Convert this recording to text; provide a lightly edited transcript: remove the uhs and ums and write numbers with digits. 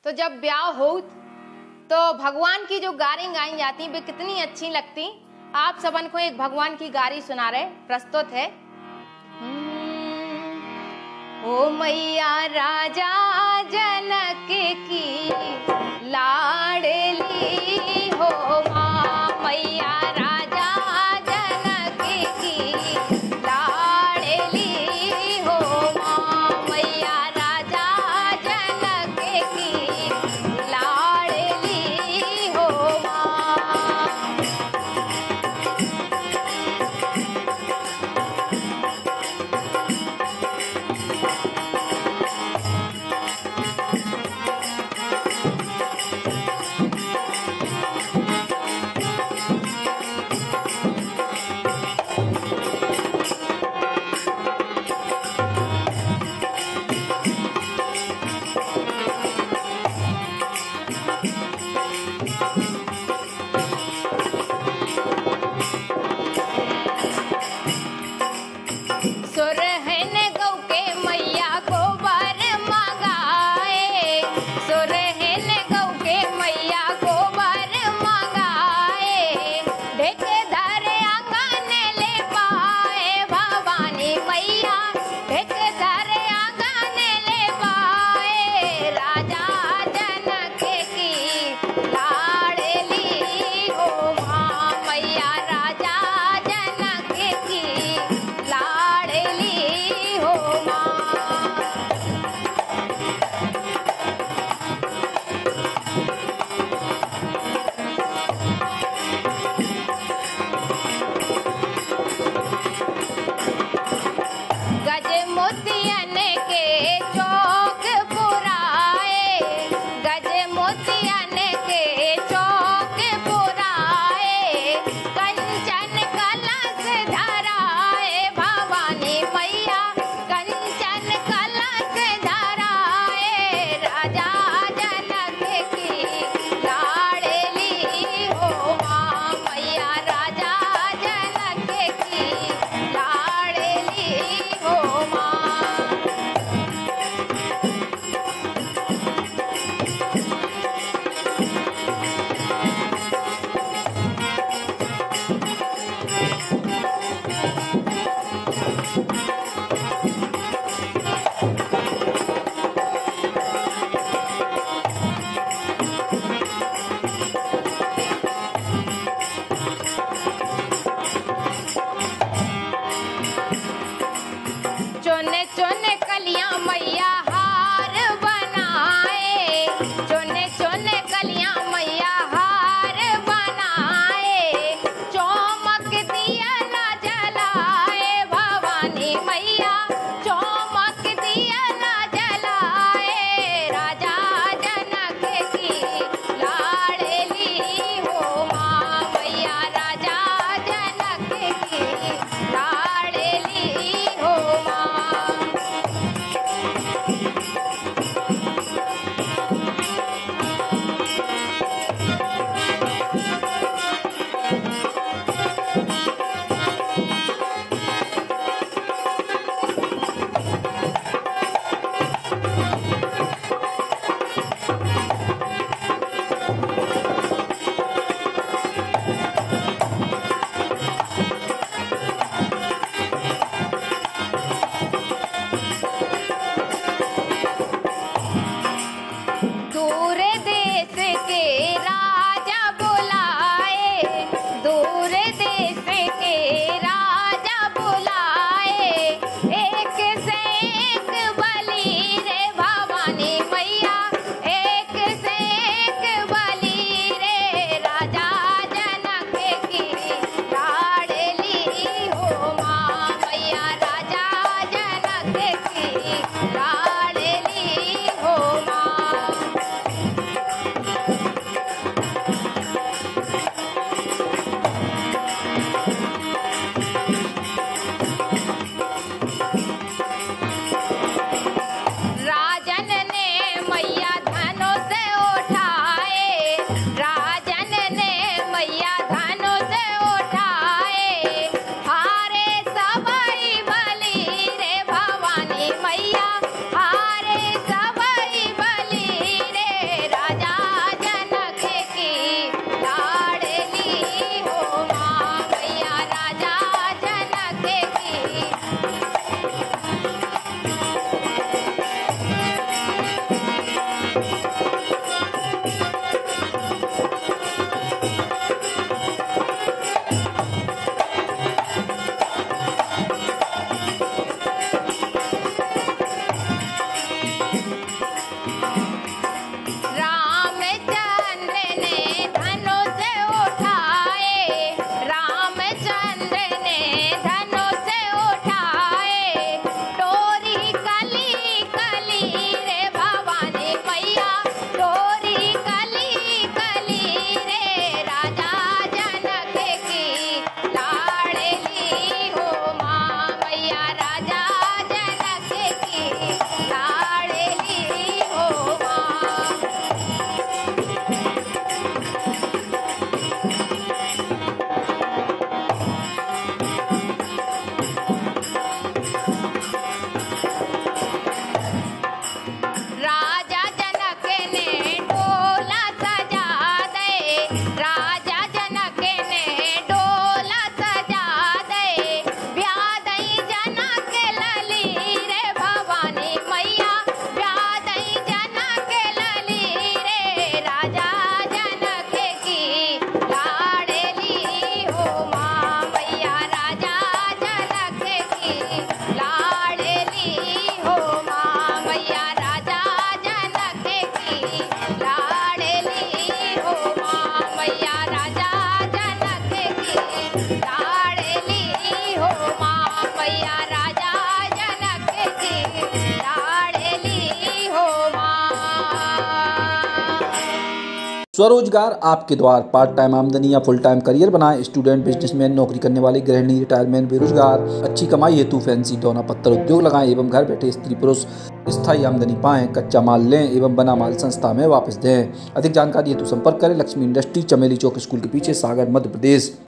तो जब ब्याह हो तो भगवान की जो गारी गाई जाती वे कितनी अच्छी लगती। आप सबन को एक भगवान की गारी सुना रहे, प्रस्तुत है। ओ मैया राजा जनक की लाडली हो माँ, मैया राजा जनक की लाडली हो माँ, मैया राजा जनक की लाडली हो माँ। सुरहन गौ के मैया गोबर मंगाए, सुरहन गौ के मैया गोबर मंगाए, ढेक धर आंगन ले पाए भवानी मैया, ढेक धर आंगन ले पाए, राजा जनक की लाडली हो माँ, मैया राजा जनक की लाडली हो माँ। गज मोतियन के चौक पुराए, गज मोतियन के चौक पुराए, कंचन कलश धराए भवानी मैया, कंचन कलश धराए, राजा जनक की लाडली हो माँ, मैया राजा जनक की लाडली हो माँ। चुन चुन कलियां मैया हार बनाए, चुन चुन कलियां मैया हार बनाए, चौमक दिया ला जलाए भवानी मैया, चौमक दिया ला जलाए, राजा जनक की लाडली हो माँ, मैया राजा जनक की लाडली हो माँ। दूर देश के राजा बुलाए, दूर देश के राजा बुलाए, एक से एक बलि रे भवानी मैया, एक से एक बलि रे, राजा जनक की लाडली हो माँ, मैया राजा जनक की लाडली हो माँ। स्वरोजगार आपके द्वार। पार्ट टाइम आमदनी या फुल टाइम करियर बनाएं। स्टूडेंट, बिजनेसमैन, नौकरी करने वाले, गृहिणी, रिटायरमेंट, बेरोजगार अच्छी कमाई हेतु फैंसी दोना पत्थर उद्योग लगाएं एवं घर बैठे स्त्री पुरुष स्थायी आमदनी पाएं। कच्चा माल लें एवं बना माल संस्था में वापस दें। अधिक जानकारी हेतु संपर्क करें लक्ष्मी इंडस्ट्री, चमेली चौक स्कूल के पीछे, सागर, मध्य प्रदेश।